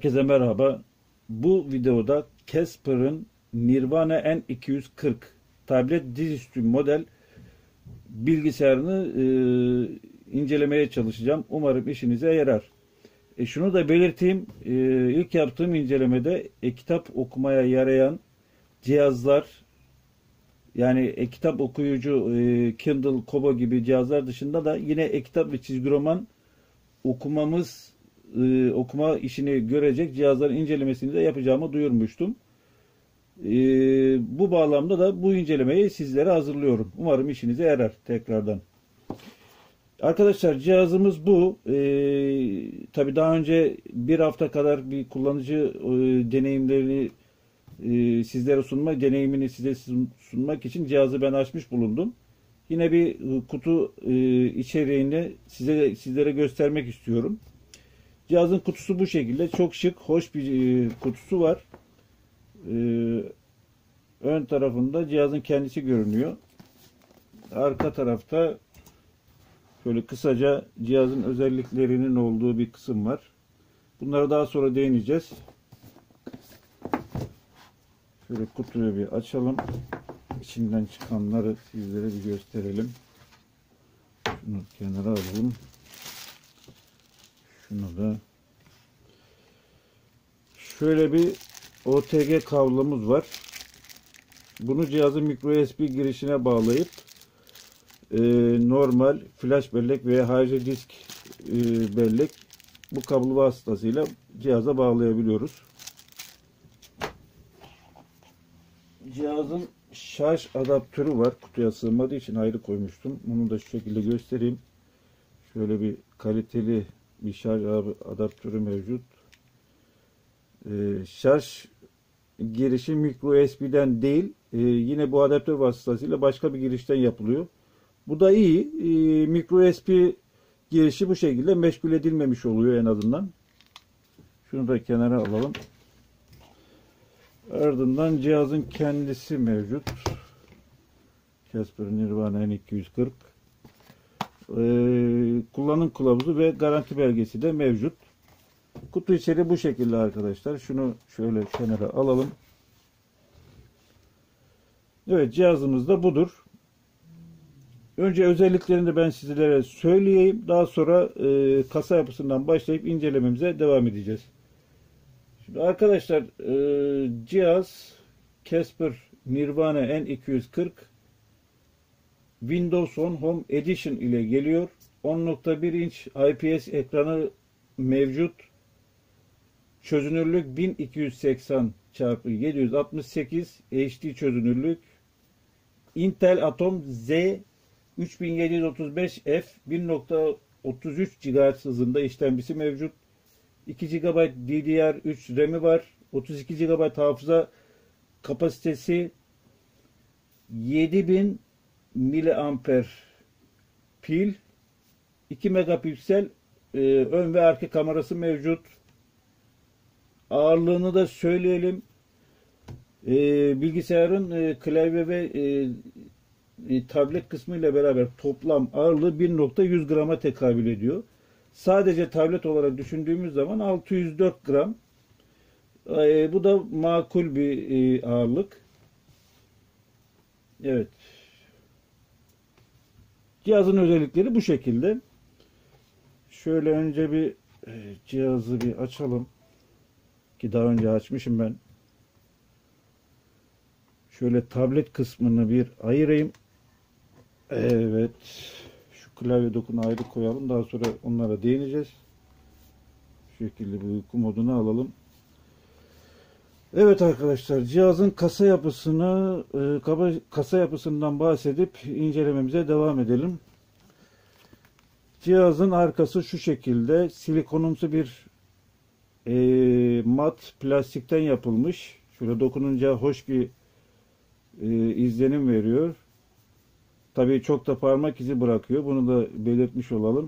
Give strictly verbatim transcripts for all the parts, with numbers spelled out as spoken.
Herkese merhaba. Bu videoda Casper'ın Nirvana N iki yüz kırk tablet dizüstü model bilgisayarını e, incelemeye çalışacağım. Umarım işinize yarar. E şunu da belirteyim. E, ilk yaptığım incelemede e-kitap okumaya yarayan cihazlar, yani e-kitap okuyucu e, Kindle, Kobo gibi cihazlar dışında da yine e-kitap ve çizgi roman okumamız e, okuma işini görecek cihazların incelemesini de yapacağımı duyurmuştum. E, bu bağlamda da bu incelemeyi sizlere hazırlıyorum. Umarım işinize yarar tekrardan. Arkadaşlar, cihazımız bu. E, tabii daha önce bir hafta kadar bir kullanıcı e, deneyimlerini e, sizlere sunma, deneyimini size sunmak için cihazı ben açmış bulundum. Yine bir kutu e, içeriğini size sizlere göstermek istiyorum. Cihazın kutusu bu şekilde. Çok şık, hoş bir e, kutusu var. E, ön tarafında cihazın kendisi görünüyor. Arka tarafta şöyle kısaca cihazın özelliklerinin olduğu bir kısım var. Bunlara daha sonra değineceğiz. Şöyle kutuyu bir açalım. İçinden çıkanları sizlere bir gösterelim. Şunu kenara alalım. Şunu da. Şöyle bir O T G kablomuz var. Bunu cihazın micro U S B girişine bağlayıp e, normal flash bellek veya harici disk e, bellek bu kablo vasıtasıyla cihaza bağlayabiliyoruz. Cihazın şarj adaptörü var. Kutuya sığmadığı için ayrı koymuştum. Bunu da şu şekilde göstereyim. Şöyle bir kaliteli bir şarj adaptörü mevcut. Ee, şarj girişi micro U S B'den değil, e, yine bu adaptör vasıtasıyla başka bir girişten yapılıyor. Bu da iyi. E, micro U S B girişi bu şekilde meşgul edilmemiş oluyor en azından. Şunu da kenara alalım. Ardından cihazın kendisi mevcut. Casper Nirvana N iki yüz kırk. Ee, kullanım kılavuzu ve garanti belgesi de mevcut. Kutu içeri bu şekilde arkadaşlar. Şunu şöyle kenara alalım. Evet, cihazımız da budur. Önce özelliklerini de ben sizlere söyleyeyim. Daha sonra e, kasa yapısından başlayıp incelememize devam edeceğiz. Şimdi arkadaşlar, e, cihaz Casper Nirvana N iki yüz kırk Windows on Home Edition ile geliyor. on nokta bir inç I P S ekranı mevcut. Çözünürlük bin iki yüz seksen çarpı yedi yüz altmış sekiz H D çözünürlük. Intel Atom Z üç bin yedi yüz otuz beş F bir nokta otuz üç gigahertz hızında işlemcisi mevcut. iki gigabayt D D R üç RAM'i var. otuz iki gigabayt hafıza kapasitesi, yedi bin miliamper pil, iki megapiksel e, ön ve arka kamerası mevcut. Ağırlığını da söyleyelim. E, bilgisayarın e, klavye ve e, e, tablet kısmı ile beraber toplam ağırlığı bir nokta yüz grama tekabül ediyor. Sadece tablet olarak düşündüğümüz zaman altı yüz dört gram. E, bu da makul bir e, ağırlık. Evet. Cihazın özellikleri bu şekilde. Şöyle önce bir e, cihazı bir açalım. Ki daha önce açmışım ben. Şöyle tablet kısmını bir ayırayım. Evet. Şu klavye dokunu ayrı koyalım. Daha sonra onlara değineceğiz. Şu şekilde bir uyku modunu alalım. Evet arkadaşlar, cihazın kasa yapısını e, kasa yapısından bahsedip incelememize devam edelim. Cihazın arkası şu şekilde silikonumsu bir e, mat plastikten yapılmış. Şöyle dokununca hoş bir e, izlenim veriyor. Tabii çok da parmak izi bırakıyor. Bunu da belirtmiş olalım.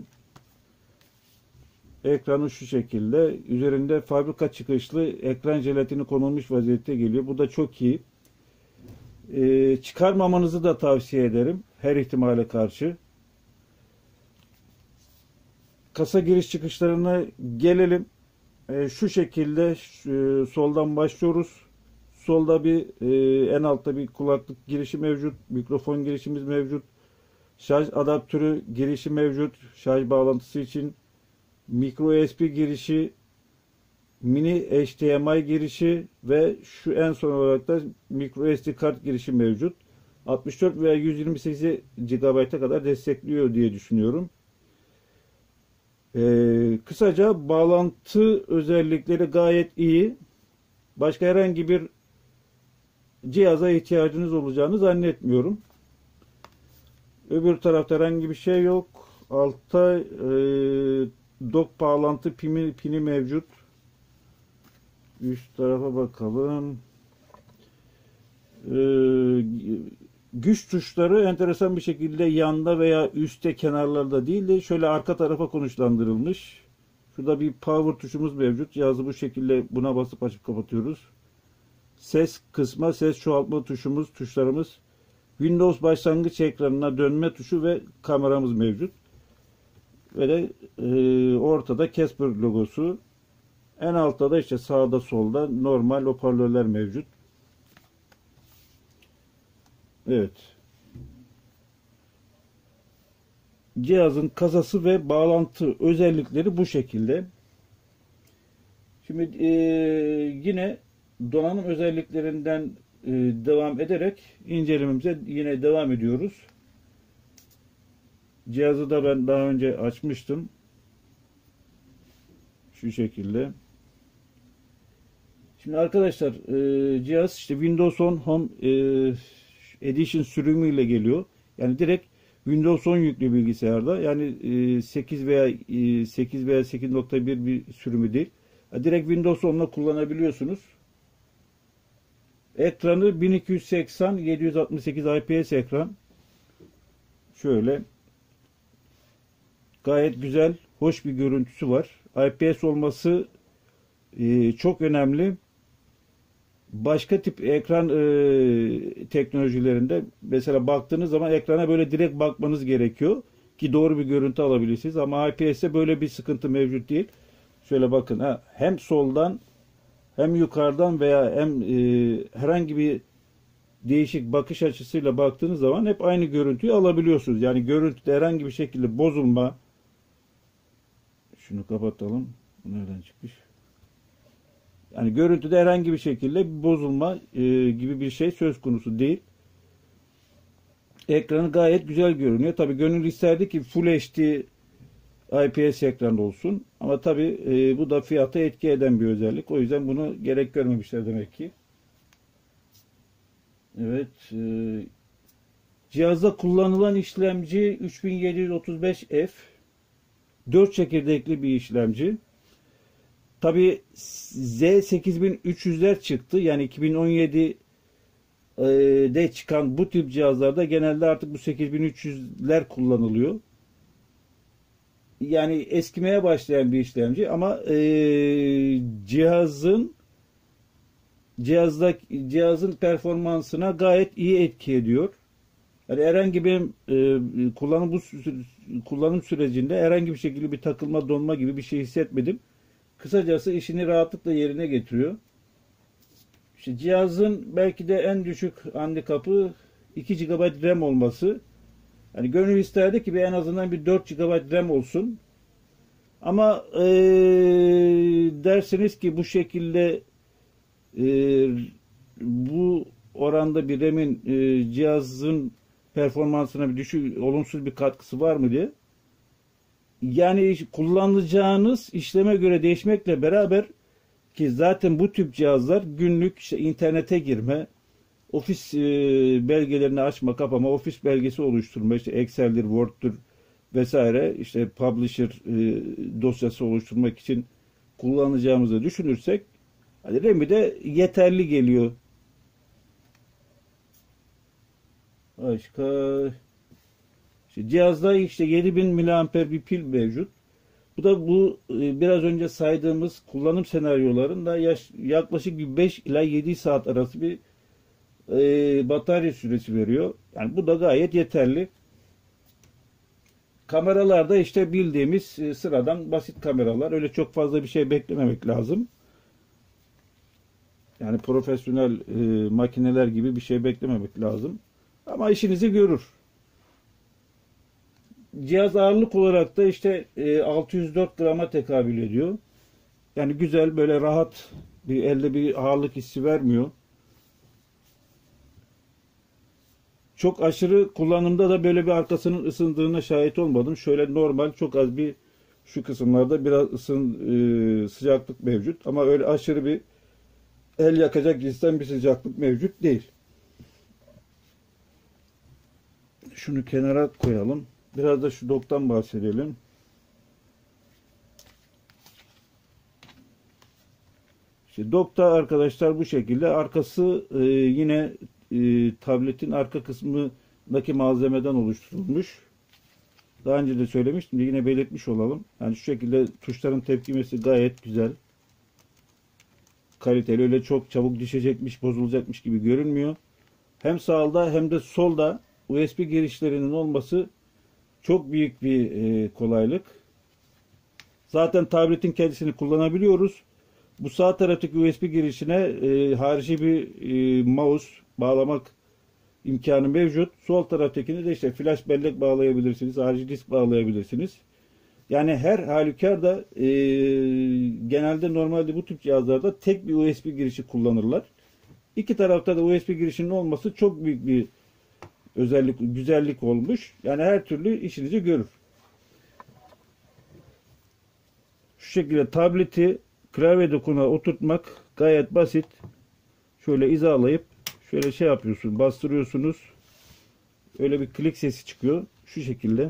Ekranı şu şekilde. Üzerinde fabrika çıkışlı ekran jelatini konulmuş vaziyette geliyor. Bu da çok iyi. Ee, çıkarmamanızı da tavsiye ederim. Her ihtimale karşı. Kasa giriş çıkışlarına gelelim. E, şu şekilde şu- soldan başlıyoruz. Solda bir e, en altta bir kulaklık girişi mevcut. Mikrofon girişimiz mevcut. Şarj adaptörü girişi mevcut. Şarj bağlantısı için. Micro U S B girişi, mini H D M I girişi ve şu en son olarak da micro S D kart girişi mevcut. altmış dört veya yüz yirmi sekiz gigabayta kadar destekliyor diye düşünüyorum. Ee, kısaca bağlantı özellikleri gayet iyi. Başka herhangi bir cihaza ihtiyacınız olacağını zannetmiyorum. Öbür tarafta herhangi bir şey yok. Altta e, dock bağlantı pini, pini mevcut. Üst tarafa bakalım. Ee, güç tuşları enteresan bir şekilde yanda veya üstte kenarlarda değil de şöyle arka tarafa konuşlandırılmış. Şurada bir power tuşumuz mevcut. Cihazı bu şekilde buna basıp açıp kapatıyoruz. Ses kısma, ses çoğaltma tuşumuz, tuşlarımız. Windows başlangıç ekranına dönme tuşu ve kameramız mevcut. Ve de e, ortada Casper logosu. En altta da işte sağda solda normal hoparlörler mevcut. Evet. Cihazın kasası ve bağlantı özellikleri bu şekilde. Şimdi e, yine donanım özelliklerinden e, devam ederek incelememize yine devam ediyoruz. Cihazı da ben daha önce açmıştım. Şu şekilde. Şimdi arkadaşlar e, cihaz işte Windows on Home e, Edition sürümüyle geliyor. Yani direkt Windows on yüklü bilgisayarda. Yani e, sekiz veya e, sekiz veya sekiz nokta bir bir sürümü değil. Yani direkt Windows on'la kullanabiliyorsunuz. Ekranı bin iki yüz seksen yedi yüz altmış sekiz I P S ekran. Şöyle gayet güzel, hoş bir görüntüsü var. I P S olması e, çok önemli. Başka tip ekran e, teknolojilerinde mesela baktığınız zaman ekrana böyle direkt bakmanız gerekiyor ki doğru bir görüntü alabilirsiniz. Ama I P S'te böyle bir sıkıntı mevcut değil. Şöyle bakın, ha, hem soldan hem yukarıdan veya hem e, herhangi bir değişik bakış açısıyla baktığınız zaman hep aynı görüntüyü alabiliyorsunuz. Yani görüntüde herhangi bir şekilde bozulma. Şunu kapatalım. Bu nereden çıkmış? Yani görüntüde herhangi bir şekilde bir bozulma e, gibi bir şey söz konusu değil. Ekranı gayet güzel görünüyor. Tabi gönül isterdi ki Full H D I P S ekran olsun. Ama tabi e, bu da fiyata etki eden bir özellik. O yüzden bunu gerek görmemişler demek ki. Evet. E, cihazda kullanılan işlemci üç bin yedi yüz otuz beş F. dört çekirdekli bir işlemci. Tabi Z sekiz bin üç yüzler çıktı. Yani iki bin on yedi'de çıkan bu tip cihazlarda genelde artık bu sekiz bin üç yüzler kullanılıyor. Yani eskimeye başlayan bir işlemci ama e, cihazın cihazda cihazın performansına gayet iyi etki ediyor. Yani herhangi bir e, kullanım bu kullanım sürecinde herhangi bir şekilde bir takılma, donma gibi bir şey hissetmedim. Kısacası işini rahatlıkla yerine getiriyor. İşte cihazın belki de en düşük handikapı iki gigabayt RAM olması. Hani gönül isterdi ki bir en azından bir dört gigabayt RAM olsun. Ama ee, derseniz ki bu şekilde e, bu oranda bir RAM'in e, cihazın performansına bir düşük, olumsuz bir katkısı var mı diye. Yani kullanacağınız işleme göre değişmekle beraber ki zaten bu tip cihazlar günlük işte internete girme, ofis e, belgelerini açma, kapama, ofis belgesi oluşturma, işte Excel'dir, Word'dur vesaire, işte Publisher e, dosyası oluşturmak için kullanacağımızı düşünürsek hani RAM'i de yeterli geliyor. Başka işte cihazda işte yedi bin miliamper bir pil mevcut. Bu da bu e, biraz önce saydığımız kullanım senaryolarında yaş, yaklaşık bir beş ila yedi saat arası bir e, batarya süresi veriyor. Yani bu da gayet yeterli. Kameralarda işte bildiğimiz e, sıradan basit kameralar. Öyle çok fazla bir şey beklememek lazım. Yani profesyonel e, makineler gibi bir şey beklememek lazım. Ama işinizi görür. Cihaz ağırlık olarak da işte e, altı yüz dört grama tekabül ediyor. Yani güzel, böyle rahat, bir elde bir ağırlık hissi vermiyor. Çok aşırı kullanımda da böyle bir arkasının ısındığına şahit olmadım. Şöyle normal, çok az bir şu kısımlarda biraz ısın e, sıcaklık mevcut. Ama öyle aşırı bir el yakacak cinsten bir sıcaklık mevcut değil. Şunu kenara koyalım. Biraz da şu doktan bahsedelim. İşte dokta arkadaşlar bu şekilde. Arkası e, yine e, tabletin arka kısmındaki malzemeden oluşturulmuş. Daha önce de söylemiştim de yine belirtmiş olalım. Yani şu şekilde tuşların tepkimesi gayet güzel. Kaliteli, öyle çok çabuk düşecekmiş, bozulacakmış gibi görünmüyor. Hem sağda hem de solda U S B girişlerinin olması çok büyük bir e, kolaylık. Zaten tabletin kendisini kullanabiliyoruz. Bu sağ taraftaki U S B girişine e, harici bir e, mouse bağlamak imkanı mevcut. Sol taraftakini de işte flash bellek bağlayabilirsiniz, harici disk bağlayabilirsiniz. Yani her halükarda e, genelde normalde bu tip cihazlarda tek bir U S B girişi kullanırlar. İki tarafta da U S B girişinin olması çok büyük bir özellik, güzellik olmuş. Yani her türlü işinizi görür. Şu şekilde tableti klavye dokuna oturtmak gayet basit. Şöyle hizalayıp şöyle şey yapıyorsunuz, bastırıyorsunuz. Öyle bir klik sesi çıkıyor. Şu şekilde.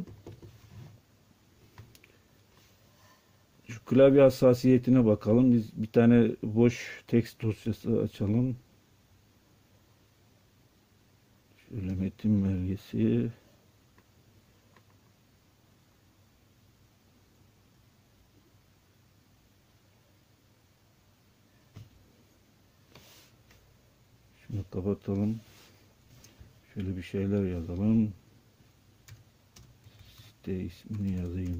Şu klavye hassasiyetine bakalım. Biz bir tane boş text dosyası açalım. Şöyle metin belgesi. Şunu kapatalım. Şöyle bir şeyler yazalım. Site ismini yazayım.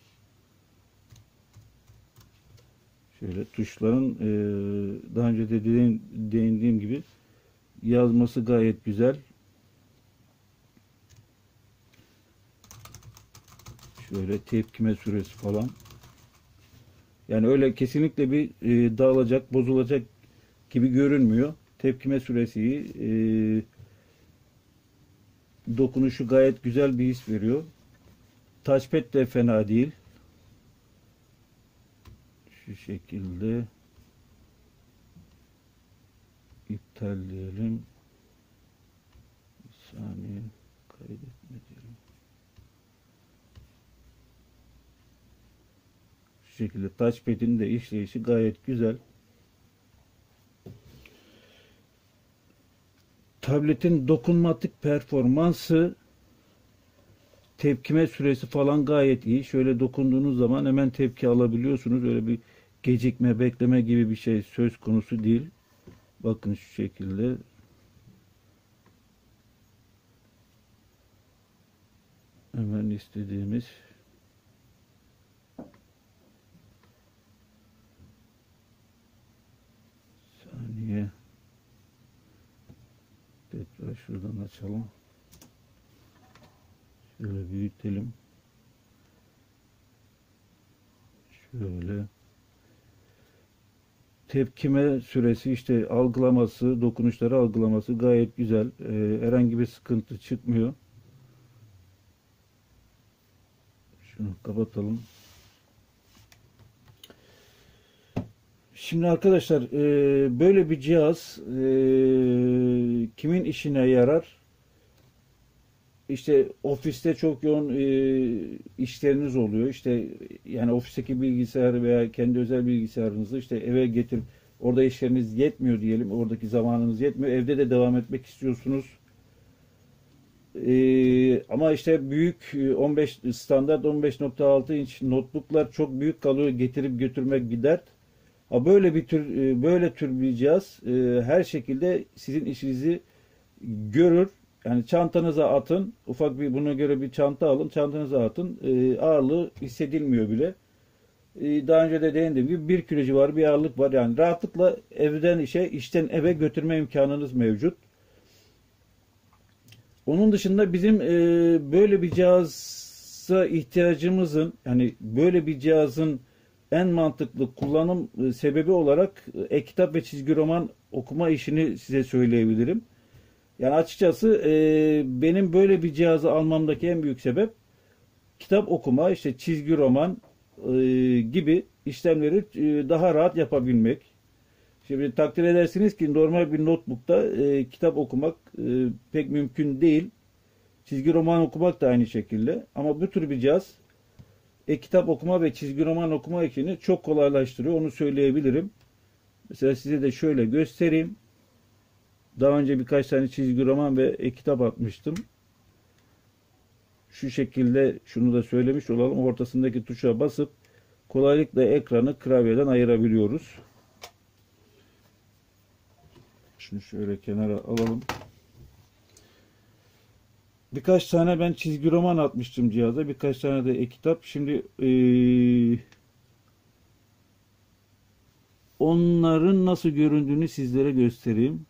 Şöyle tuşların e, daha önce de değindiğim gibi yazması gayet güzel. Şöyle tepkime süresi falan. Yani öyle kesinlikle bir e, dağılacak, bozulacak gibi görünmüyor. Tepkime süresi iyi. E, dokunuşu gayet güzel bir his veriyor. Touchpad de fena değil. Şu şekilde iptal diyelim. Bir saniye, kaydetme diyelim. Şu şekilde touchpad'in de işleyişi gayet güzel. Tabletin dokunmatik performansı, tepkime süresi falan gayet iyi. Şöyle dokunduğunuz zaman hemen tepki alabiliyorsunuz. Öyle bir gecikme, bekleme gibi bir şey söz konusu değil. Bakın şu şekilde. Hemen istediğimiz saniye. Tekrar şuradan açalım. Şöyle büyütelim. Şöyle. Tepkime süresi, işte algılaması, dokunuşları algılaması gayet güzel. Ee, herhangi bir sıkıntı çıkmıyor. Şunu kapatalım. Şimdi arkadaşlar e, böyle bir cihaz e, kimin işine yarar? İşte ofiste çok yoğun e, işleriniz oluyor. İşte yani ofisteki bilgisayar veya kendi özel bilgisayarınızı işte eve getirip orada işleriniz yetmiyor diyelim. Oradaki zamanınız yetmiyor. Evde de devam etmek istiyorsunuz. E, ama işte büyük on beş standart on beş nokta altı inç notebooklar çok büyük kalıyor. Getirip götürmek bir dert. Ha böyle bir tür böyle tür bir cihaz e, her şekilde sizin işinizi görür. Yani çantanıza atın. Ufak bir buna göre bir çanta alın. Çantanıza atın. E, ağırlığı hissedilmiyor bile. E, daha önce de değindiğim gibi bir kilo civarı bir ağırlık var. Yani rahatlıkla evden işe, işten eve götürme imkanınız mevcut. Onun dışında bizim e, böyle bir cihaza ihtiyacımızın, yani böyle bir cihazın en mantıklı kullanım e, sebebi olarak e, e-kitap ve çizgi roman okuma işini size söyleyebilirim. Yani açıkçası e, benim böyle bir cihazı almamdaki en büyük sebep kitap okuma, işte çizgi roman e, gibi işlemleri e, daha rahat yapabilmek. Şimdi takdir edersiniz ki normal bir notebook'ta e, kitap okumak e, pek mümkün değil. Çizgi roman okumak da aynı şekilde. Ama bu tür bir cihaz e-kitap okuma ve çizgi roman okuma işini çok kolaylaştırıyor. Onu söyleyebilirim. Mesela size de şöyle göstereyim. Daha önce birkaç tane çizgi roman ve e-kitap atmıştım. Şu şekilde şunu da söylemiş olalım. Ortasındaki tuşa basıp kolaylıkla ekranı klavyeden ayırabiliyoruz. Şunu şöyle kenara alalım. Birkaç tane ben çizgi roman atmıştım cihaza. Birkaç tane de e-kitap. Şimdi ee, onların nasıl göründüğünü sizlere göstereyim.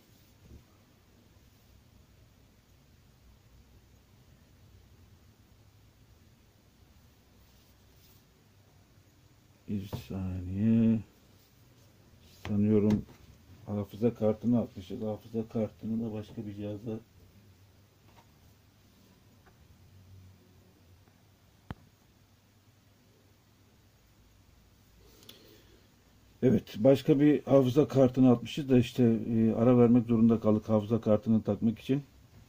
Bir saniye. Sanıyorum hafıza kartını atmışız. Hafıza kartını da başka bir cihazda evet, başka bir hafıza kartını atmışız da işte e, ara vermek zorunda kaldık hafıza kartını takmak için.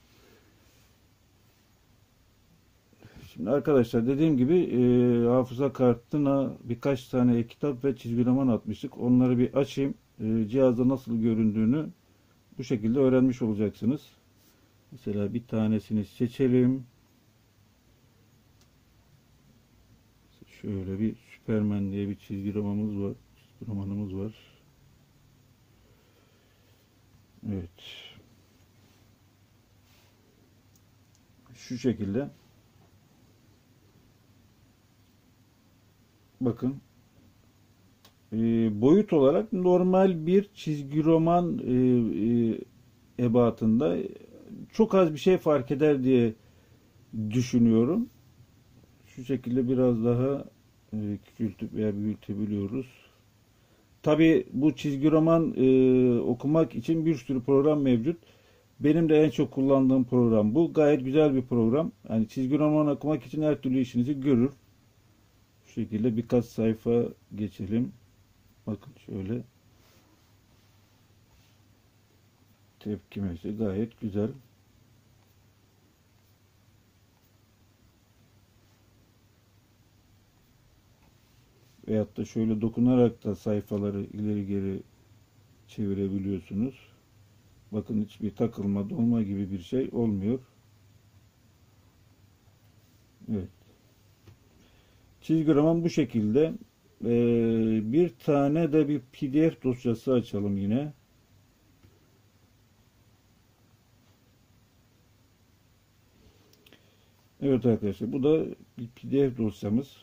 Şimdi arkadaşlar dediğim gibi e, hafıza kartına birkaç tane e-kitap ve çizgi roman atmıştık. Onları bir açayım. E, cihazda nasıl göründüğünü bu şekilde öğrenmiş olacaksınız. Mesela bir tanesini seçelim. Şöyle bir Superman diye bir çizgi romanımız var. Çizgi romanımız var. Evet. Şu şekilde. Bakın. E, boyut olarak normal bir çizgi roman e, e, ebatında çok az bir şey fark eder diye düşünüyorum. Şu şekilde biraz daha e, küçültüp veya büyütebiliyoruz. Tabi bu çizgi roman e, okumak için bir sürü program mevcut. Benim de en çok kullandığım program bu. Gayet güzel bir program. Yani çizgi roman okumak için her türlü işinizi görür. Şu şekilde birkaç sayfa geçelim. Bakın şöyle. Tepkimesi gayet güzel. Veyahut da şöyle dokunarak da sayfaları ileri geri çevirebiliyorsunuz. Bakın hiçbir takılma, dolma gibi bir şey olmuyor. Evet. Çizgi roman bu şekilde. Ee, bir tane de bir P D F dosyası açalım yine. Evet arkadaşlar, bu da bir P D F dosyamız.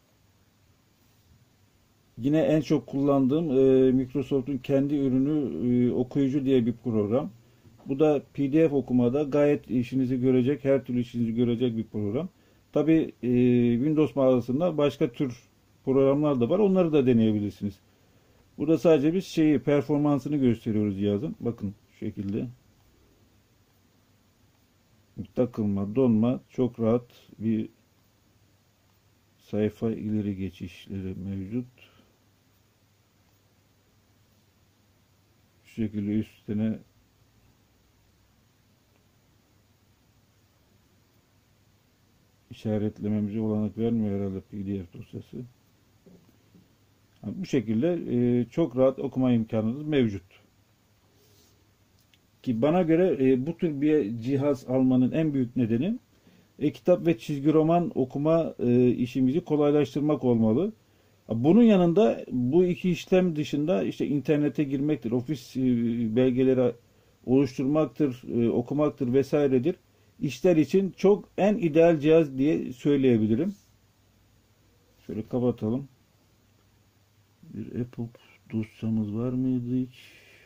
Yine en çok kullandığım e, Microsoft'un kendi ürünü e, okuyucu diye bir program. Bu da P D F okumada gayet işinizi görecek, her türlü işinizi görecek bir program. Tabi e, Windows mağazasında başka tür programlar da var. Onları da deneyebilirsiniz. Burada sadece biz şeyi, performansını gösteriyoruz cihazın. Bakın şu şekilde. Takılma, donma, çok rahat bir sayfa ileri geçişleri mevcut. Şu şekilde üstüne işaretlememize olanak vermiyor herhalde P D F dosyası. Bu şekilde e, çok rahat okuma imkanınız mevcut. Ki bana göre e, bu tür bir cihaz almanın en büyük nedeni e-kitap ve çizgi roman okuma e, işimizi kolaylaştırmak olmalı. Bunun yanında bu iki işlem dışında işte internete girmektir, ofis e, belgeleri oluşturmaktır, e, okumaktır vesairedir. İşler için çok en ideal cihaz diye söyleyebilirim. Şöyle kapatalım. Bir EPUB dosyamız var mıydı hiç?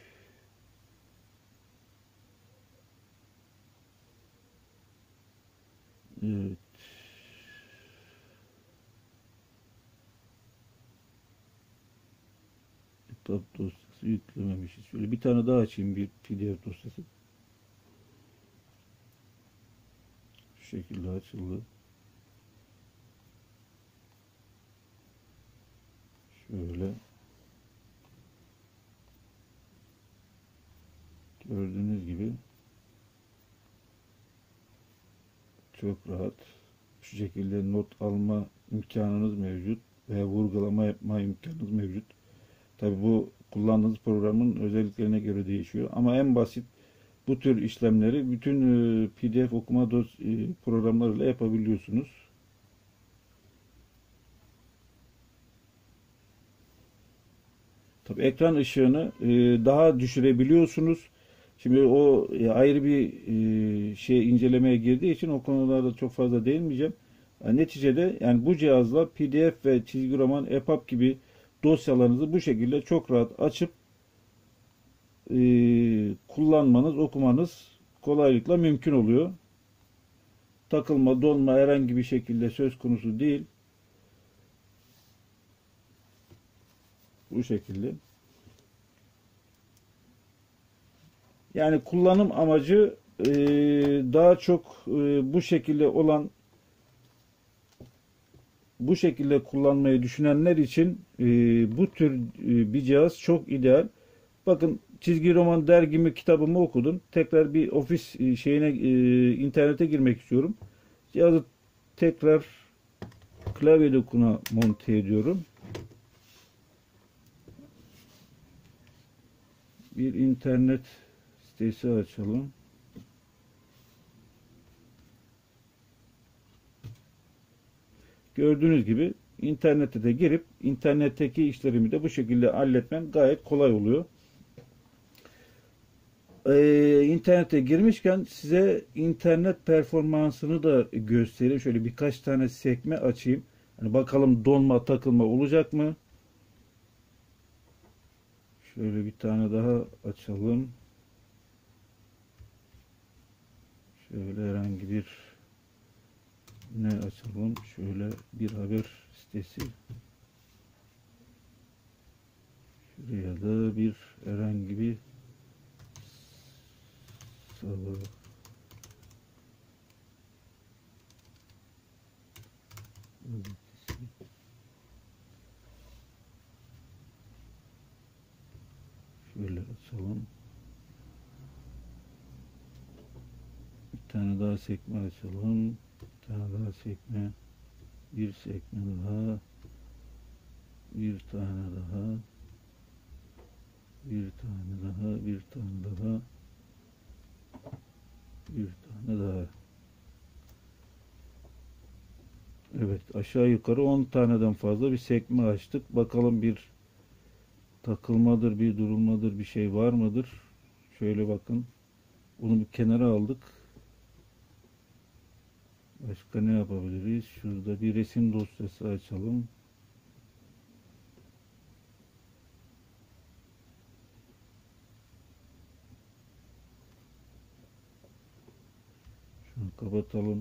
Evet. EPUB dosyası yüklememişiz. Şöyle bir tane daha açayım, bir P D F dosyası. Şu şekilde açıldı. Şöyle. Gördüğünüz gibi çok rahat. Şu şekilde not alma imkanınız mevcut veya vurgulama yapma imkanınız mevcut. Tabi bu kullandığınız programın özelliklerine göre değişiyor. Ama en basit bu tür işlemleri bütün P D F okuma dos programlarıyla yapabiliyorsunuz. Tabi ekran ışığını daha düşürebiliyorsunuz. Şimdi o ayrı bir şey incelemeye girdiği için o konularda çok fazla değinmeyeceğim. Yani neticede yani bu cihazla P D F ve çizgi roman, EPUB gibi dosyalarınızı bu şekilde çok rahat açıp e, kullanmanız, okumanız kolaylıkla mümkün oluyor. Takılma, donma herhangi bir şekilde söz konusu değil. Bu şekilde. Yani kullanım amacı e, daha çok e, bu şekilde olan bu şekilde kullanmayı düşünenler için e, bu tür e, bir cihaz çok ideal. Bakın çizgi roman dergimi kitabımı okudum. Tekrar bir ofis e, şeyine e, internete girmek istiyorum. Cihazı tekrar klavye dokuna monte ediyorum. Bir internet sitesi açalım. Gördüğünüz gibi internete de girip internetteki işlerimi de bu şekilde halletmem gayet kolay oluyor. Ee, internete girmişken size internet performansını da göstereyim. Şöyle birkaç tane sekme açayım. Yani bakalım donma, takılma olacak mı? Şöyle bir tane daha açalım. Şöyle herhangi bir ne açalım? Şöyle bir haber sitesi. Şuraya da bir herhangi bir sabah. Şöyle açalım. Bir tane daha sekme açalım. Bir tane daha sekme. Bir sekme daha. Bir tane daha. Bir tane daha. Bir tane daha. Bir tane daha. Evet, aşağı yukarı on taneden fazla bir sekme açtık. Bakalım bir takılmadır, bir durulmadır, bir şey var mıdır? Şöyle bakın. Bunu bir kenara aldık. Başka ne yapabiliriz? Şurada bir resim dosyası açalım. Şunu kapatalım.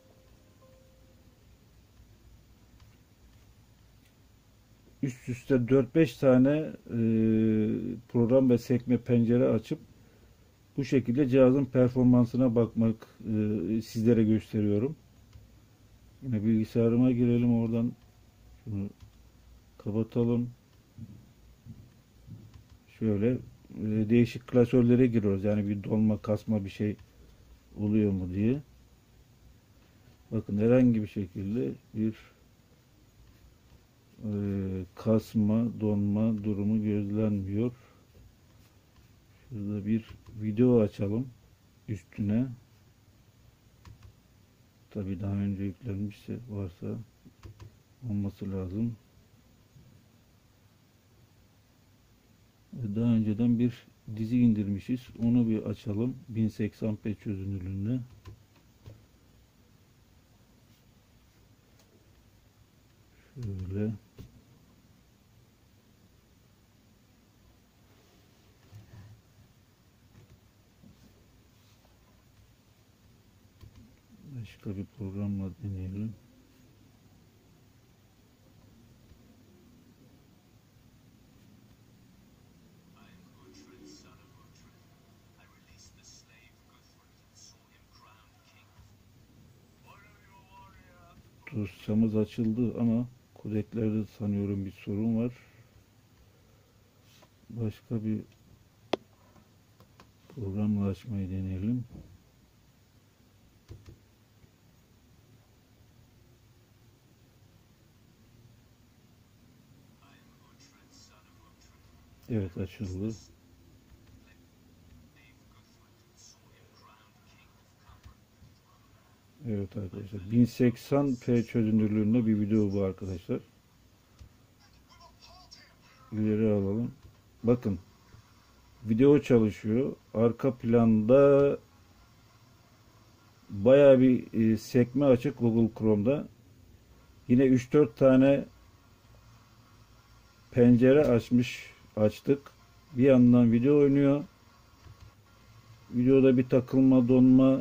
Üst üste dört beş tane e, program ve sekme pencere açıp bu şekilde cihazın performansına bakmak e, sizlere gösteriyorum. Yine bilgisayarıma girelim, oradan şunu kapatalım. Şöyle e, değişik klasörlere giriyoruz. Yani bir donma, kasma bir şey oluyor mu diye. Bakın herhangi bir şekilde bir e, kasma, donma durumu gözlenmiyor. Şurada bir video açalım üstüne. Tabii daha önce yüklenmişse, varsa olması lazım. Daha önceden bir dizi indirmişiz. Onu bir açalım. bin seksen p çözünürlüğünde. Şöyle. Başka bir programla deneyelim. Dosyamız açıldı ama kodeklerde sanıyorum bir sorun var. Başka bir programla açmayı deneyelim. Evet, açıldı. Evet arkadaşlar, bin seksen p çözünürlüğünde bir video bu arkadaşlar. İleri alalım. Bakın, video çalışıyor. Arka planda bayağı bir e, sekme açık Google Chrome'da. Yine üç dört tane pencere açmış, açtık. Bir yandan video oynuyor. Videoda bir takılma, donma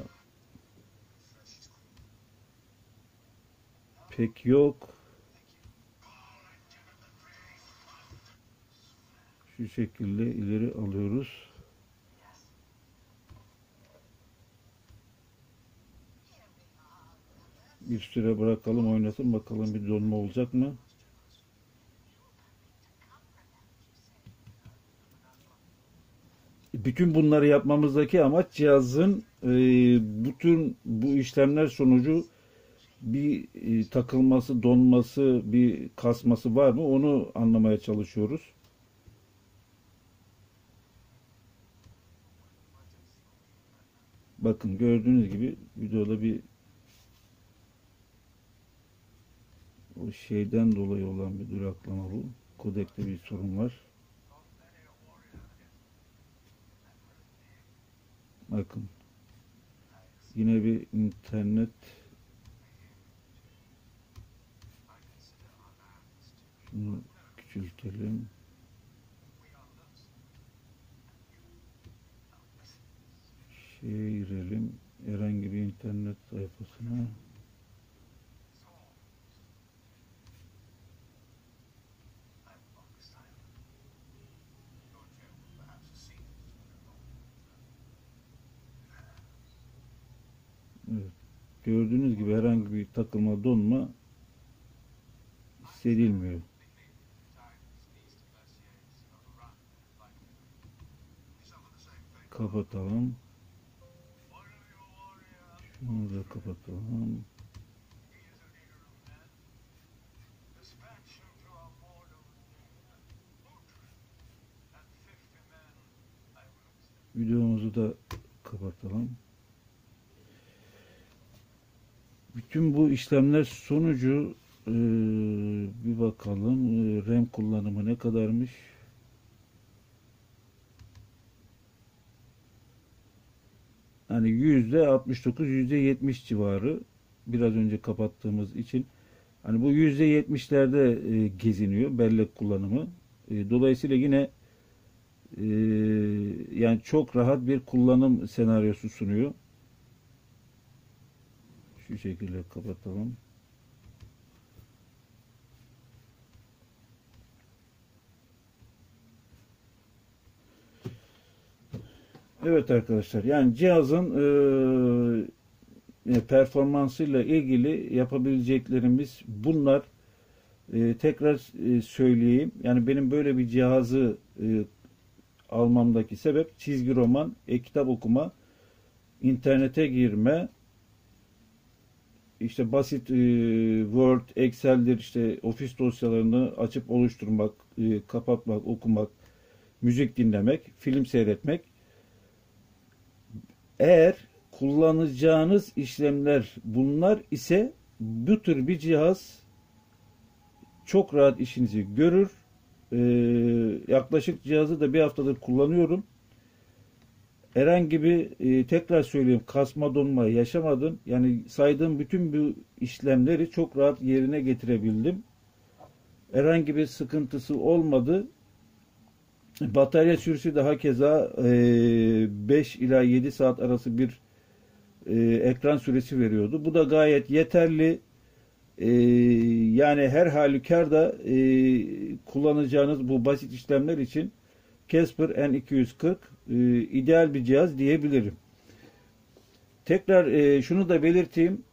pek yok. Şu şekilde ileri alıyoruz. Bir süre bırakalım, oynasın, bakalım bir donma olacak mı? Bütün bunları yapmamızdaki amaç cihazın e, bütün bu işlemler sonucu bir e, takılması, donması, bir kasması var mı? Onu anlamaya çalışıyoruz. Bakın, gördüğünüz gibi videoda bir o şeyden dolayı olan bir duraklama bu. Kodekte bir sorun var. Bakın. Yine bir internet şunu küçültelim. Şeye girelim. Herhangi bir internet sayfasına. Evet. Gördüğünüz gibi herhangi bir takılma, donma hissedilmiyor. Kapatalım. Şunu da kapatalım. Videomuzu da kapatalım. Bütün bu işlemler sonucu e, bir bakalım e, RAM kullanımı ne kadarmış. Hani yüzde altmış dokuz, yüzde yetmiş civarı, biraz önce kapattığımız için. Hani bu yüzde yetmişlerde e, geziniyor bellek kullanımı. E, dolayısıyla yine e, yani çok rahat bir kullanım senaryosu sunuyor. Şu şekilde kapatalım. Evet arkadaşlar, yani cihazın e, performansıyla ilgili yapabileceklerimiz bunlar. E, tekrar e, söyleyeyim. Yani benim böyle bir cihazı e, almamdaki sebep çizgi roman, e-kitap okuma, internete girme, işte basit e, Word, Excel'dir, işte ofis dosyalarını açıp oluşturmak, e, kapatmak, okumak, müzik dinlemek, film seyretmek. Eğer kullanacağınız işlemler bunlar ise bu tür bir cihaz çok rahat işinizi görür. Ee, yaklaşık cihazı da bir haftadır kullanıyorum. herhangi bir e, tekrar söyleyeyim kasma donma yaşamadım. Yani saydığım bütün bu işlemleri çok rahat yerine getirebildim. Herhangi bir sıkıntısı olmadı. Batarya süresi daha keza e, beş ila yedi saat arası bir e, ekran süresi veriyordu. Bu da gayet yeterli. E, yani her halükarda e, kullanacağınız bu basit işlemler için Casper N iki yüz kırk e, ideal bir cihaz diyebilirim. Tekrar e, şunu da belirteyim.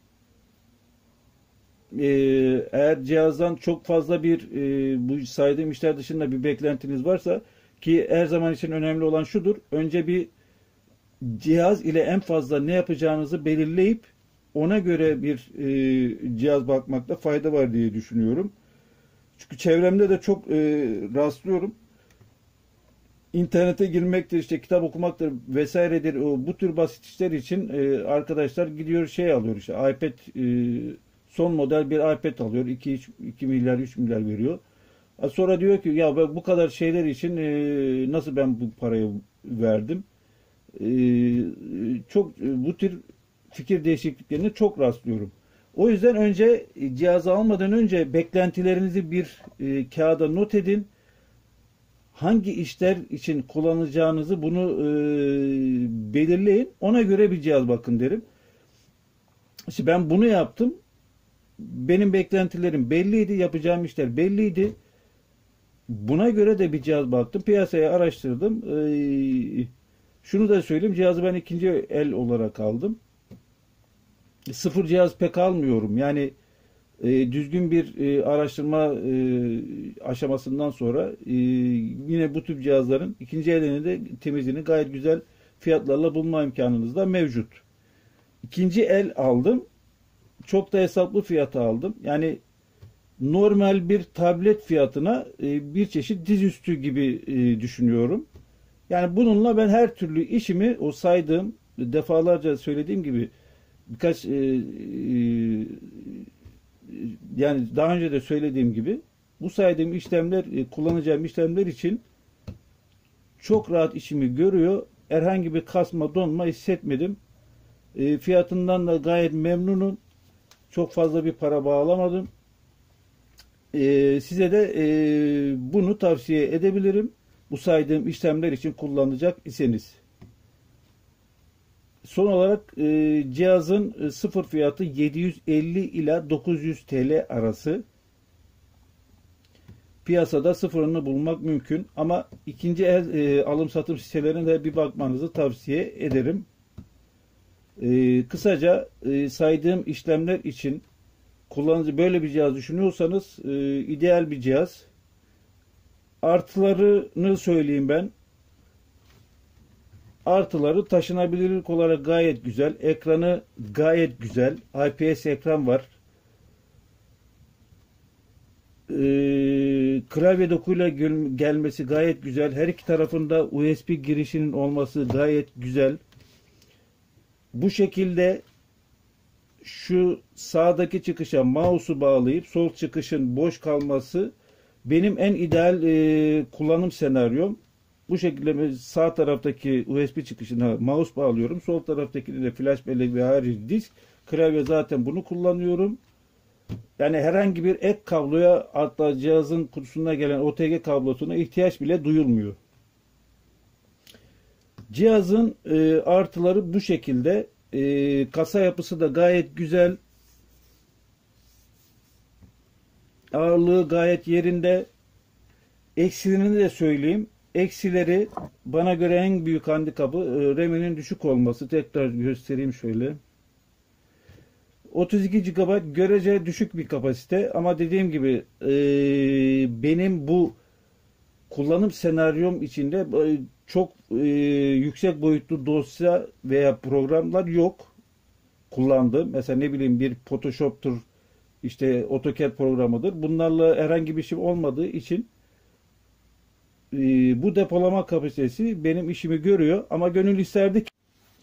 E, eğer cihazdan çok fazla bir e, bu saydığım işler dışında bir beklentiniz varsa, ki her zaman için önemli olan şudur: önce bir cihaz ile en fazla ne yapacağınızı belirleyip ona göre bir e, cihaz bakmakta fayda var diye düşünüyorum. Çünkü çevremde de çok e, rastlıyorum. İnternete girmektir, işte kitap okumaktır vesairedir. O, bu tür basit işler için e, arkadaşlar gidiyor şey alıyor, işte iPad, e, son model bir iPad alıyor. iki milyar üç milyar veriyor. Sonra diyor ki ya bu kadar şeyler için e, nasıl ben bu parayı verdim? E, çok bu tür fikir değişikliklerine çok rastlıyorum. O yüzden önce cihazı almadan önce beklentilerinizi bir e, kağıda not edin. Hangi işler için kullanacağınızı bunu e, belirleyin. Ona göre bir cihaz bakın derim. İşte ben bunu yaptım. Benim beklentilerim belliydi. Yapacağım işler belliydi. Buna göre de bir cihaz baktım. Piyasaya araştırdım. Ee, şunu da söyleyeyim. Cihazı ben ikinci el olarak aldım. Sıfır cihaz pek almıyorum. Yani e, düzgün bir e, araştırma e, aşamasından sonra e, yine bu tip cihazların ikinci elini de temizliğini gayet güzel fiyatlarla bulma imkanınız da mevcut. İkinci el aldım. Çok da hesaplı fiyata aldım. Yani normal bir tablet fiyatına e, bir çeşit dizüstü gibi e, düşünüyorum. Yani bununla ben her türlü işimi, o saydığım, defalarca söylediğim gibi birkaç e, e, yani daha önce de söylediğim gibi bu saydığım işlemler, e, kullanacağım işlemler için çok rahat işimi görüyor. Herhangi bir kasma donma hissetmedim. E, fiyatından da gayet memnunum. Çok fazla bir para bağlamadım. Ee, size de e, bunu tavsiye edebilirim. Bu saydığım işlemler için kullanacak iseniz. Son olarak e, cihazın e, sıfır fiyatı yedi yüz elli ila dokuz yüz T L arası. Piyasada sıfırını bulmak mümkün ama ikinci el e, alım satım sitelerine de bir bakmanızı tavsiye ederim. E, kısaca e, saydığım işlemler için kullanıcı böyle bir cihaz düşünüyorsanız e, ideal bir cihaz. Artılarını söyleyeyim ben. Artıları taşınabilirlik olarak gayet güzel. Ekranı gayet güzel. I P S ekran var. Ee, klavye dokuyla gelmesi gayet güzel. Her iki tarafında U S B girişinin olması gayet güzel. Bu şekilde şu sağdaki çıkışa mouse'u bağlayıp sol çıkışın boş kalması benim en ideal e, kullanım senaryom. Bu şekilde sağ taraftaki U S B çıkışına mouse bağlıyorum. Sol taraftakine de flash bellek ve harici disk. Klavye zaten bunu kullanıyorum. Yani herhangi bir ek kabloya, hatta cihazın kutusuna gelen O T G kablosuna ihtiyaç bile duyulmuyor. Cihazın e, artıları bu şekilde. E, kasa yapısı da gayet güzel. Ağırlığı gayet yerinde. Eksilerini de söyleyeyim. Eksileri bana göre en büyük handikapı e, RAM'inin düşük olması. Tekrar göstereyim şöyle. otuz iki gigabayt görece düşük bir kapasite ama dediğim gibi e, benim bu kullanım senaryom içinde e, çok e, yüksek boyutlu dosya veya programlar yok kullandığım. Mesela ne bileyim bir Photoshop'tur, işte AutoCAD programıdır. Bunlarla herhangi bir şey olmadığı için e, bu depolama kapasitesi benim işimi görüyor ama gönül isterdi ki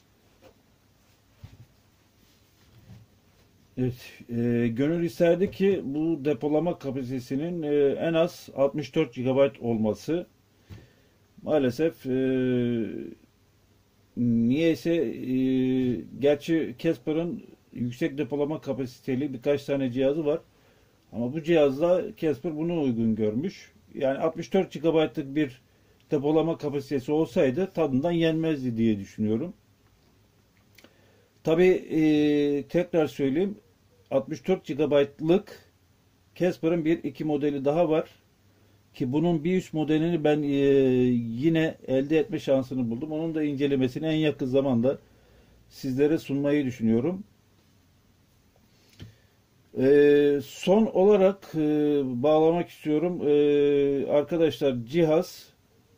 Evet, e, gönül isterdi ki bu depolama kapasitesinin e, en az altmış dört gigabayt olması. Maalesef e, niyeyse e, gerçi Casper'ın yüksek depolama kapasiteli birkaç tane cihazı var. Ama bu cihazda Casper bunu uygun görmüş. Yani altmış dört gigabaytlık bir depolama kapasitesi olsaydı tadından yenmezdi diye düşünüyorum. Tabii e, tekrar söyleyeyim, altmış dört gigabaytlık Casper'ın bir iki modeli daha var. Ki bunun bir üst modelini ben e, yine elde etme şansını buldum. Onun da incelemesini en yakın zamanda sizlere sunmayı düşünüyorum. E, son olarak e, bağlamak istiyorum. E, arkadaşlar, cihaz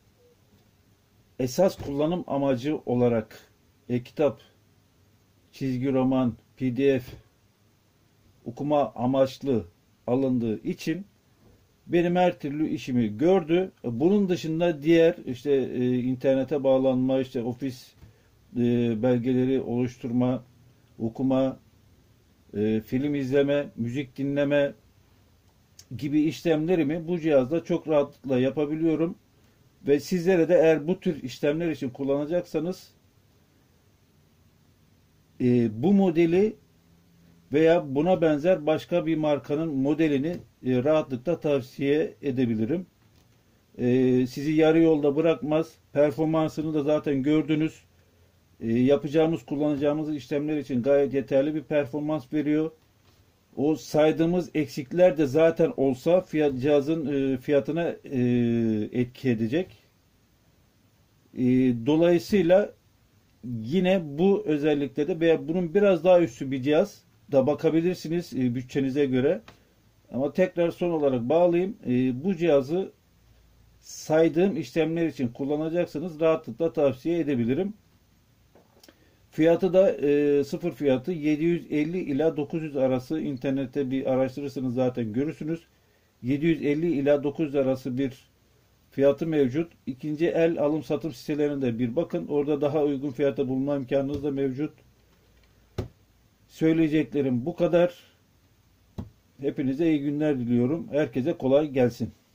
esas kullanım amacı olarak e-kitap, çizgi roman, P D F okuma amaçlı alındığı için benim her türlü işimi gördü. Bunun dışında diğer işte e, internete bağlanma, işte ofis e, belgeleri oluşturma, okuma, e, film izleme, müzik dinleme gibi işlemlerimi bu cihazda çok rahatlıkla yapabiliyorum. Ve sizlere de eğer bu tür işlemler için kullanacaksanız e, bu modeli veya buna benzer başka bir markanın modelini e, rahatlıkla tavsiye edebilirim. E, sizi yarı yolda bırakmaz. Performansını da zaten gördünüz. E, yapacağımız, kullanacağımız işlemler için gayet yeterli bir performans veriyor. O saydığımız eksikler de zaten olsa fiyat, cihazın e, fiyatına e, etki edecek. E, dolayısıyla yine bu özellikle de veya bunun biraz daha üstü bir cihaz da bakabilirsiniz e, bütçenize göre. Ama tekrar son olarak bağlayayım. E, bu cihazı saydığım işlemler için kullanacaksanız rahatlıkla tavsiye edebilirim. Fiyatı da e, sıfır fiyatı yedi yüz elli ila dokuz yüz arası, internette bir araştırırsanız zaten görürsünüz. yedi yüz elli ila dokuz yüz arası bir fiyatı mevcut. İkinci el alım satım sitelerinde bir bakın. Orada daha uygun fiyata bulma imkanınız da mevcut. Söyleyeceklerim bu kadar. Hepinize iyi günler diliyorum. Herkese kolay gelsin.